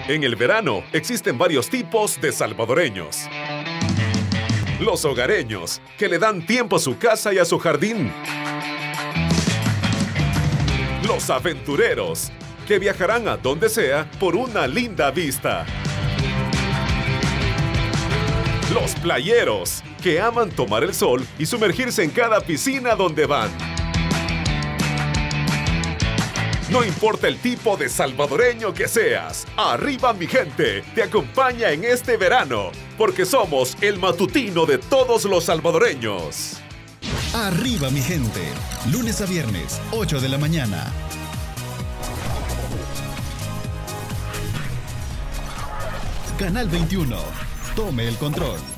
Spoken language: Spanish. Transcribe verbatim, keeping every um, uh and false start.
En el verano existen varios tipos de salvadoreños. Los hogareños, que le dan tiempo a su casa y a su jardín. Los aventureros, que viajarán a donde sea por una linda vista. Los playeros, que aman tomar el sol y sumergirse en cada piscina donde van. No importa el tipo de salvadoreño que seas, Arriba Mi Gente te acompaña en este verano, porque somos el matutino de todos los salvadoreños. Arriba Mi Gente, lunes a viernes, ocho de la mañana. Canal veintiuno, tome el control.